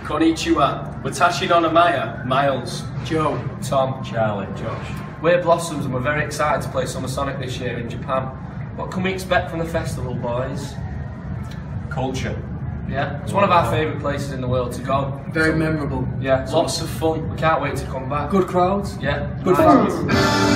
Konnichiwa. Watashi no Namaya. Miles. Joe. Tom. Charlie. Josh. We're Blossoms and we're very excited to play Summer Sonic this year in Japan. What can we expect from the festival, boys? Culture. Yeah, it's one of our favourite places in the world to go. Very memorable. Yeah, lots of fun. We can't wait to come back. Good crowds. Yeah. Good fans.